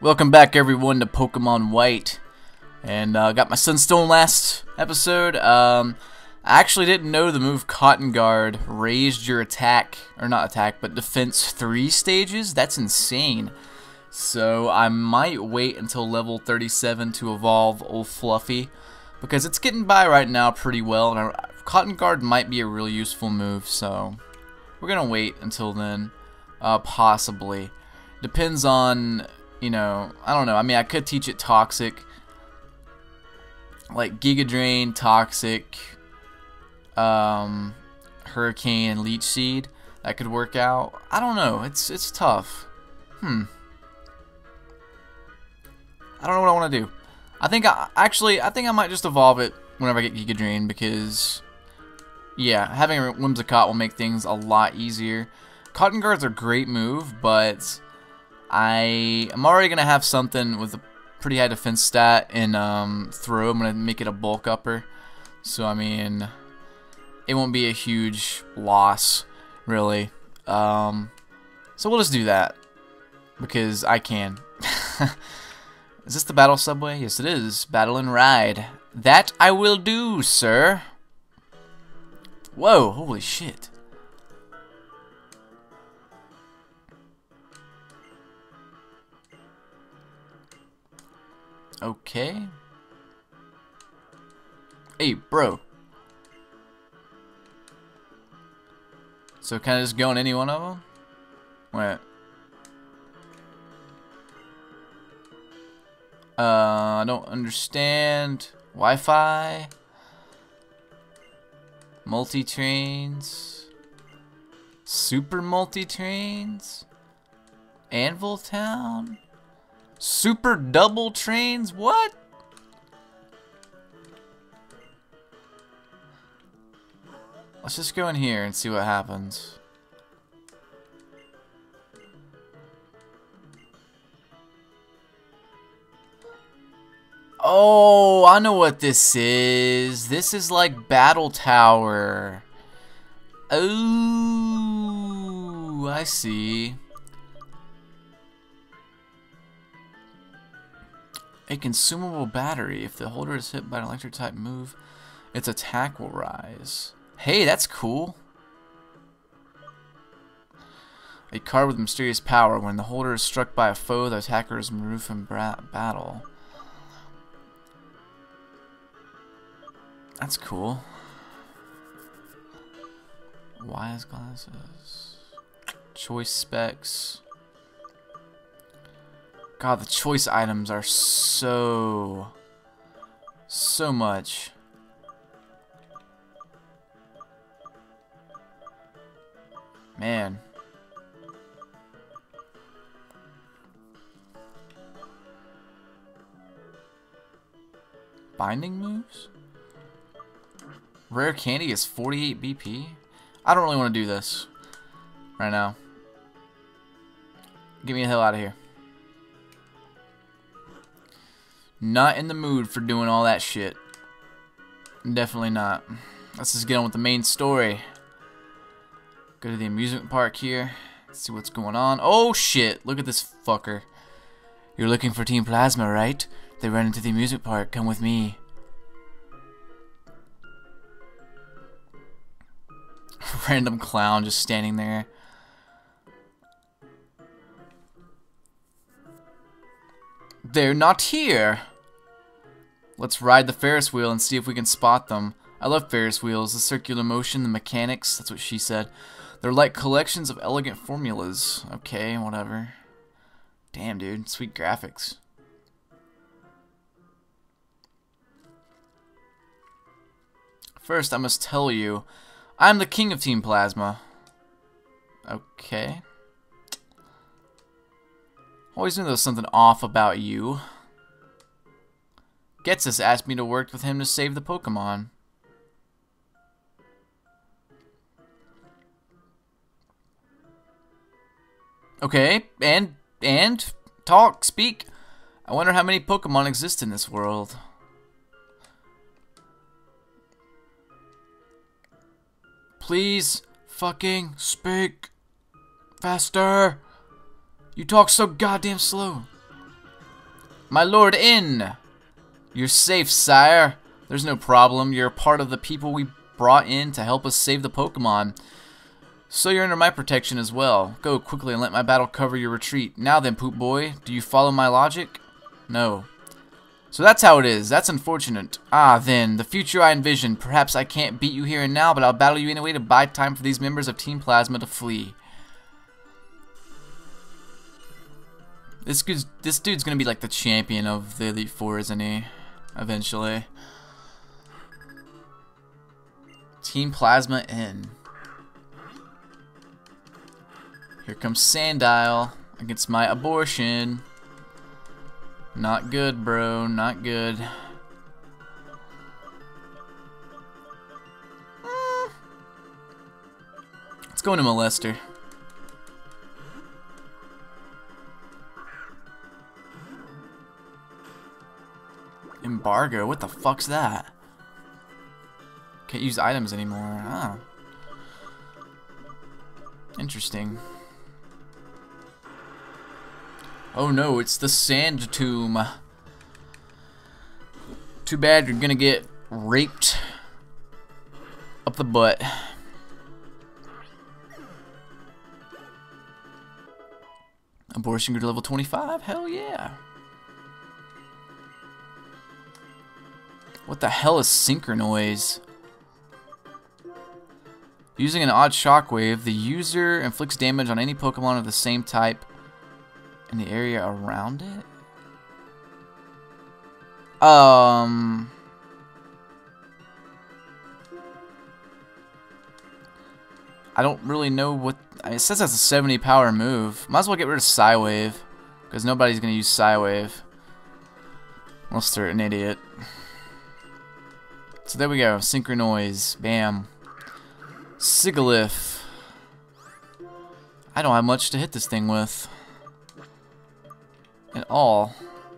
Welcome back everyone to Pokemon White, and got my Sunstone last episode. I actually didn't know the move Cotton Guard raised your attack, or not attack, but defense 3 stages. That's insane. So I might wait until level 37 to evolve old Fluffy, because it's getting by right now pretty well, and Cotton Guard might be a really useful move, so we're gonna wait until then, possibly. Depends on, you know, I don't know. I mean, I could teach it Toxic, like Giga Drain, Toxic, Hurricane, and Leech Seed. That could work out. I don't know. It's tough. I don't know what I want to do. I think I might just evolve it whenever I get Giga Drain, because yeah, having a Whimsicott will make things a lot easier. Cotton Guard's a great move, but I'm already gonna have something with a pretty high defense stat in throw. I'm gonna make it a bulk upper, so I mean, it won't be a huge loss, really. So we'll just do that because I can. Is this the battle subway? Yes, it is. Battle and ride. That I will do, sir. Whoa! Holy shit. Okay. Hey, bro. So can I just go on any one of them? Wait. I don't understand. Wi-Fi. Multi-trains. Super multi-trains. Anvil Town. Super double trains? What? Let's just go in here and see what happens. Oh, I know what this is. This is like Battle Tower. Oh, I see. A consumable battery. If the holder is hit by an electric type move, its attack will rise. Hey, that's cool. A card with mysterious power. When the holder is struck by a foe, the attacker is removed from battle. That's cool. Wise glasses. Choice specs. God, the choice items are so much. Man. Binding moves? Rare candy is 48 BP? I don't really want to do this right now. Get me the hell out of here. Not in the mood for doing all that shit. Definitely not. Let's just get on with the main story. Go to the amusement park here. Let's see what's going on. Oh shit, look at this fucker. You're looking for Team Plasma, right? They ran into the amusement park. Come with me. Random clown just standing there. They're not here. Let's ride the Ferris wheel and see if we can spot them. I love Ferris wheels. The circular motion, the mechanics. That's what she said. They're like collections of elegant formulas. Okay, whatever. Damn, dude. Sweet graphics. First, I must tell you, I'm the king of Team Plasma. Okay. Always knew there was something off about you. Getsus asked me to work with him to save the Pokemon. Okay, and talk, speak. I wonder how many Pokemon exist in this world. Please fucking speak faster. You talk so goddamn slow. My Lord Inn! You're safe, sire. There's no problem. You're a part of the people we brought in to help us save the Pokemon. So you're under my protection as well. Go quickly and let my battle cover your retreat. Now then, Poop Boy, do you follow my logic? No. So that's how it is. That's unfortunate. Ah, then, the future I envision. Perhaps I can't beat you here and now, but I'll battle you anyway to buy time for these members of Team Plasma to flee. This dude's gonna be like the champion of the Elite Four, isn't he? Eventually. Team Plasma in. Here comes Sandile against my abortion. Not good, bro. Not good. Let's go into Molester. Embargo? What the fuck's that? Can't use items anymore. Oh. Interesting. Oh no, it's the Sand Tomb. Too bad you're gonna get raped up the butt. Abortion grew to level 25? Hell yeah. What the hell is Synchronoise? Using an odd shockwave, the user inflicts damage on any Pokemon of the same type in the area around it? I don't really know what... it says that's a 70 power move. Might as well get rid of Psywave, because nobody's going to use Psywave. Unless they're an idiot. So there we go. Synchronoise. Bam. Sigilyph. I don't have much to hit this thing with. At all.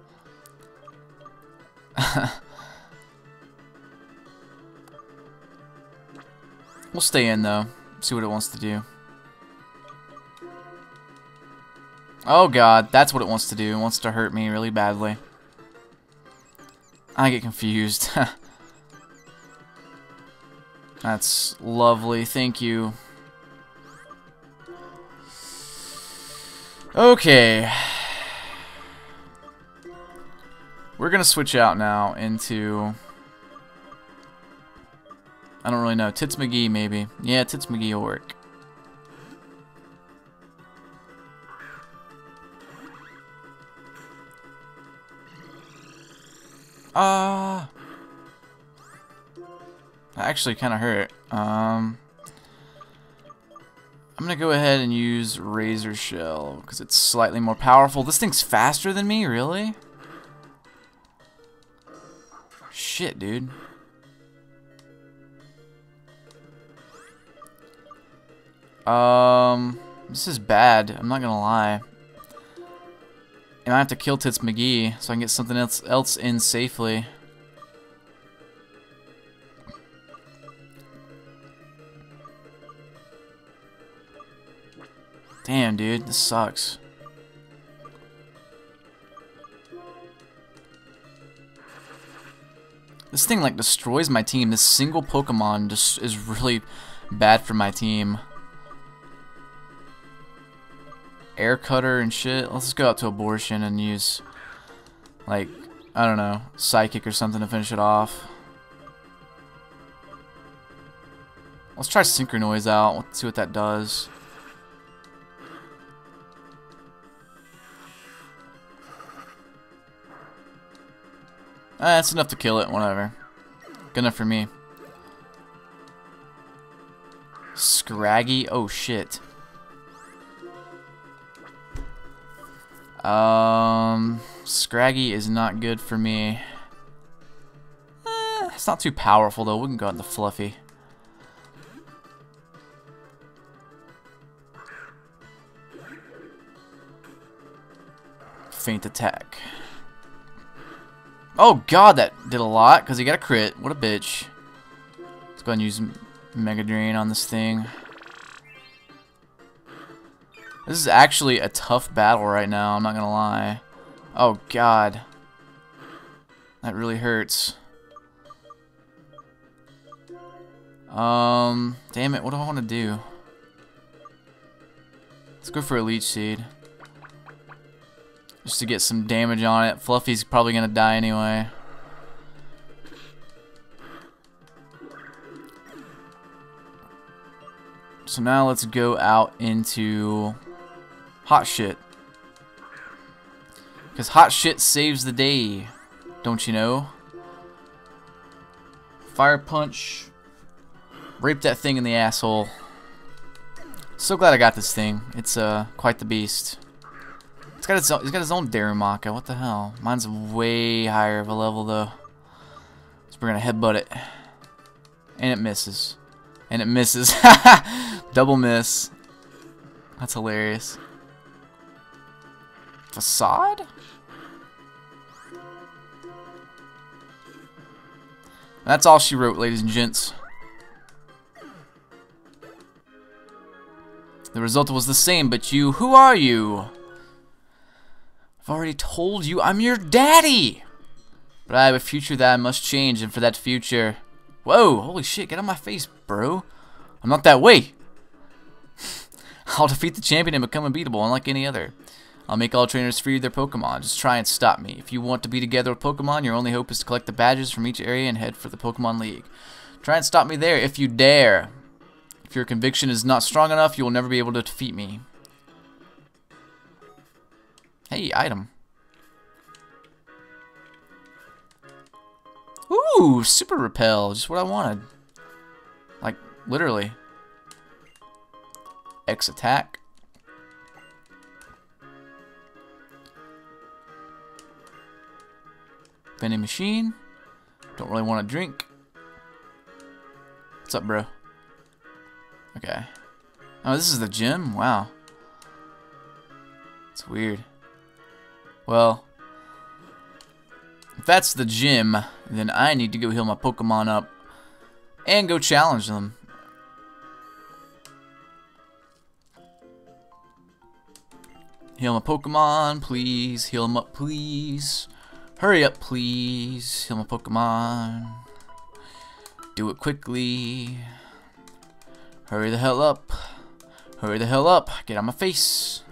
We'll stay in though. See what it wants to do. Oh god, that's what it wants to do. It wants to hurt me really badly. I get confused. That's lovely, thank you. Okay. We're gonna switch out now into... I don't really know. Tits McGee, maybe. Yeah, Tits McGee will work. That actually kind of hurt. I'm gonna go ahead and use Razor Shell because it's slightly more powerful. This thing's faster than me, really? Shit, dude. This is bad. I'm not gonna lie. And I have to kill Tits McGee so I can get something else in safely. Damn, dude, this sucks. This thing like destroys my team. This single Pokemon just is really bad for my team. Air Cutter and shit. Let's just go out to Abortion and use, like, I don't know, Psychic or something to finish it off. Let's try Synchronoise out. Let's see what that does. That's enough to kill it, whatever. Good enough for me. Scraggy? Oh shit. Scraggy is not good for me. It's not too powerful though. We can go into Fluffy. Feint attack. Oh god, that did a lot because he got a crit. What a bitch. Let's go ahead and use Mega Drain on this thing. This is actually a tough battle right now, I'm not gonna lie. Oh god. That really hurts. Damn it, what do I want to do? Let's go for a Leech Seed. Just to get some damage on it. Fluffy's probably gonna die anyway. So now let's go out into Hot Shit. Because Hot Shit saves the day. Don't you know? Fire Punch. Rape that thing in the asshole. So glad I got this thing. It's quite the beast. He's got his own Darumaka. What the hell? Mine's way higher of a level though. So we're gonna headbutt it. And it misses. And it misses. Double miss. That's hilarious. Facade? That's all she wrote, ladies and gents. The result was the same, but you, who are you? I've already told you I'm your daddy! But I have a future that I must change, and for that future... Whoa, holy shit, get out of my face, bro. I'm not that way. I'll defeat the champion and become unbeatable, unlike any other. I'll make all trainers free of their Pokemon. Just try and stop me. If you want to be together with Pokemon, your only hope is to collect the badges from each area and head for the Pokemon League. Try and stop me there if you dare. If your conviction is not strong enough, you will never be able to defeat me. Hey, item. Ooh, Super Repel. Just what I wanted. Like, literally. X attack. Vending machine. Don't really want to drink. What's up, bro? Okay. Oh, this is the gym? Wow. It's weird. Well, if that's the gym, then I need to go heal my Pokemon up and go challenge them. Heal my Pokemon, please. Heal them up, please. Hurry up, please. Heal my Pokemon. Do it quickly. Hurry the hell up. Hurry the hell up. Get on my face.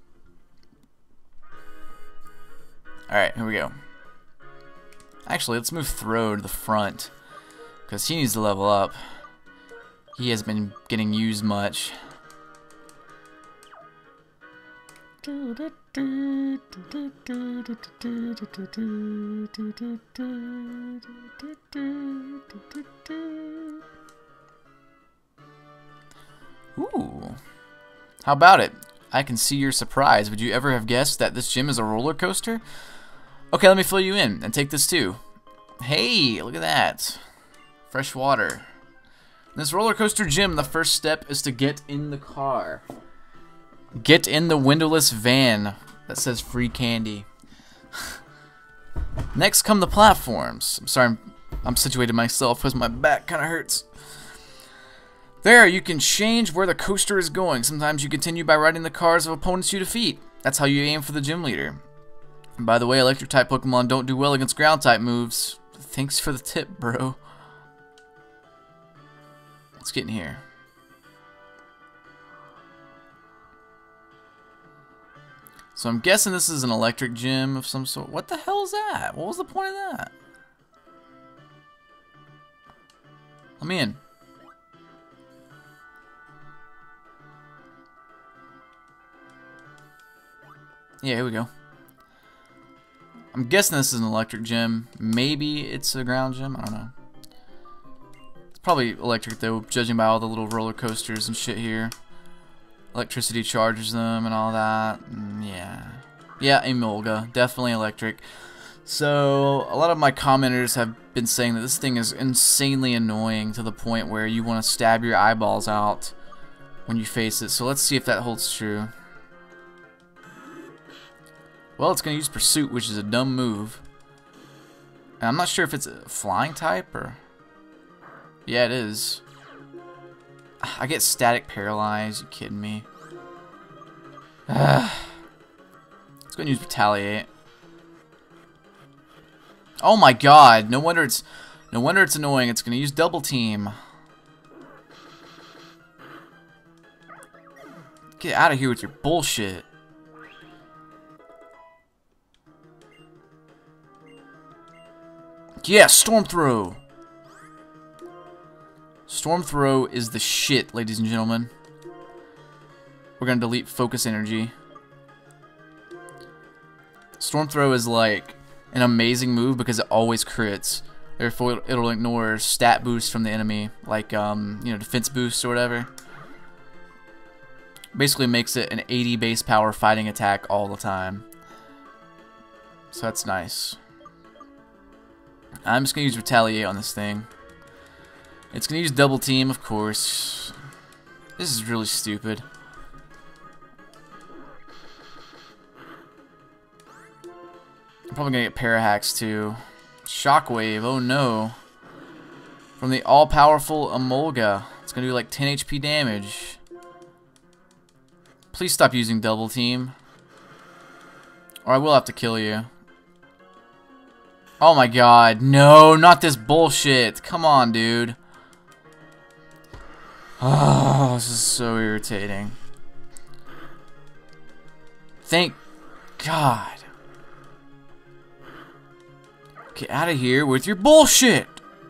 Alright, here we go. Actually, let's move Throw to the front. Because he needs to level up. He hasn't been getting used much. Ooh. How about it? I can see your surprise. Would you ever have guessed that this gym is a roller coaster? Okay, let me fill you in and take this too. Hey, look at that. Fresh water. In this roller coaster gym, the first step is to get in the car. Get in the windowless van that says free candy. Next come the platforms. I'm sorry, I'm situated myself because my back kind of hurts. There, you can change where the coaster is going. Sometimes you continue by riding the cars of opponents you defeat. That's how you aim for the gym leader. And by the way, electric type Pokemon don't do well against ground type moves. Thanks for the tip, bro. Let's get in here. So I'm guessing this is an electric gym of some sort. What the hell is that? What was the point of that? Let me in. Yeah, here we go. I'm guessing this is an electric gym. Maybe it's a ground gym. I don't know. It's probably electric though, judging by all the little roller coasters and shit here. Electricity charges them and all that. Yeah. Yeah, Emolga. Definitely electric. So, a lot of my commenters have been saying that this thing is insanely annoying to the point where you want to stab your eyeballs out when you face it. So let's see if that holds true. Well, it's going to use Pursuit, which is a dumb move. And I'm not sure if it's a flying type or... Yeah, it is. I get static paralyzed. You kidding me? Let's go and use Retaliate. Oh my god, no wonder it's annoying. It's gonna use double team. Get out of here with your bullshit. Yeah, Storm Throw. Storm Throw is the shit, ladies and gentlemen. We're gonna delete Focus Energy. Storm Throw is like an amazing move because it always crits. Therefore, it'll ignore stat boosts from the enemy, like you know, defense boosts or whatever. Basically, makes it an 80 base power fighting attack all the time. So that's nice. I'm just gonna use Retaliate on this thing. It's gonna use double team, of course. This is really stupid. I'm probably gonna get Parahax too. Shockwave, oh no. From the all-powerful Emolga. It's gonna do like 10 HP damage. Please stop using double team. Or I will have to kill you. Oh my god, no, not this bullshit. Come on, dude. Oh, this is so irritating. Thank God. Get out of here with your bullshit.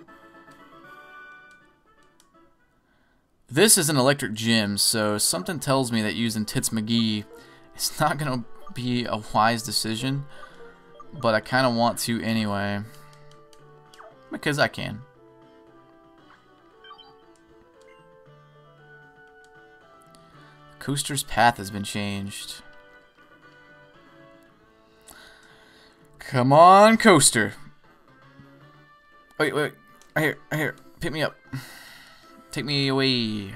This is an electric gym, so something tells me that using Tits McGee is not going to be a wise decision. But I kind of want to anyway. Because I can. Coaster's path has been changed. Come on, Coaster. Wait. Right here. Pick me up. Take me away.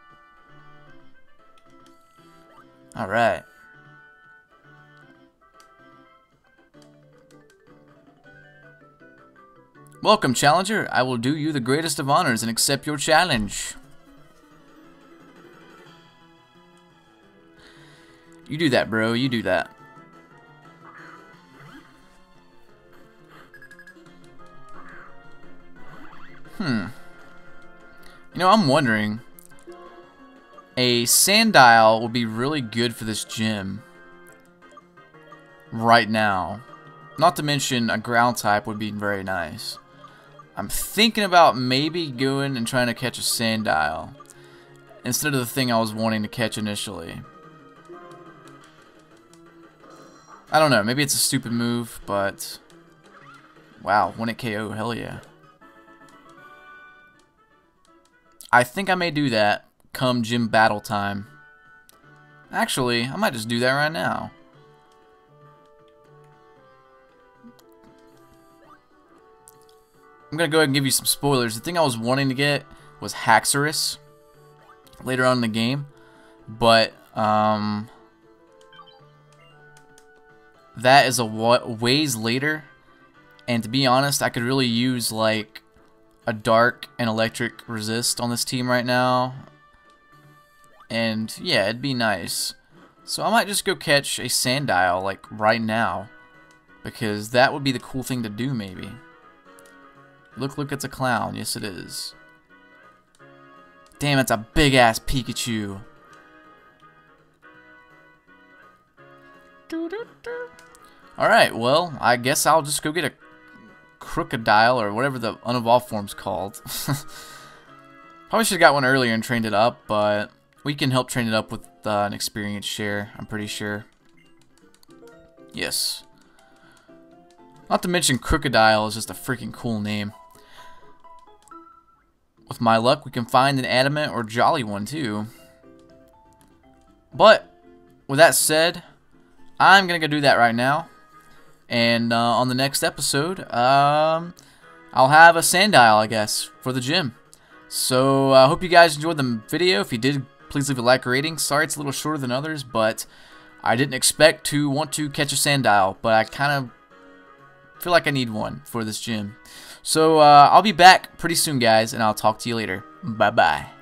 Alright. Welcome, challenger. I will do you the greatest of honors and accept your challenge. You do that, bro. You do that. You know, I'm wondering, a Sandile would be really good for this gym right now. Not to mention a ground type would be very nice. I'm thinking about maybe going and trying to catch a Sandile instead of the thing I was wanting to catch initially. I don't know, maybe it's a stupid move, but wow, 1-hit KO, hell yeah. I think I may do that come gym battle time. Actually, I might just do that right now. I'm gonna go ahead and give you some spoilers. The thing I was wanting to get was Haxorus later on in the game, but that is a ways later, and to be honest, I could really use like a dark and electric resist on this team right now, and yeah, it'd be nice. So I might just go catch a Sandile like right now, because that would be the cool thing to do maybe. Look, it's a clown. Yes, it is. Damn, it's a big-ass Pikachu. Alright, well, I guess I'll just go get a Crocodile, or whatever the unevolved form's called. Probably should have got one earlier and trained it up, but we can help train it up with an experience share, I'm pretty sure. Yes. Not to mention Crocodile is just a freaking cool name. With my luck, we can find an Adamant or Jolly one too. But, with that said, I'm going to go do that right now. And on the next episode, I'll have a Sandile, I guess, for the gym. So, I hope you guys enjoyed the video. If you did, please leave a like or rating. Sorry it's a little shorter than others, but I didn't expect to want to catch a Sandile. But I kind of feel like I need one for this gym. So, I'll be back pretty soon, guys, and I'll talk to you later. Bye-bye.